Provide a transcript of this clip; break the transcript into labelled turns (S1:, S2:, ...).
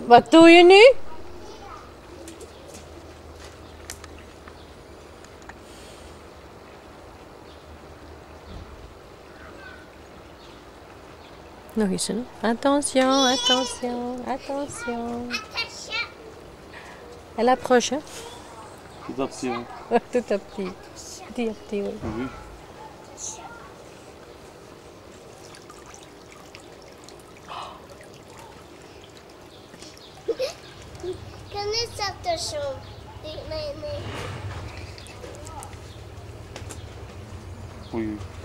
S1: Wat doe je nu? Nog eens, hè? Attention, attention, attention. Elle approche, hein?
S2: Tout à petit, hein?
S1: Tout à petit. Petit à petit, oui.
S2: Oui.
S3: Kan du sätta så? Nej, nej.
S2: Oui.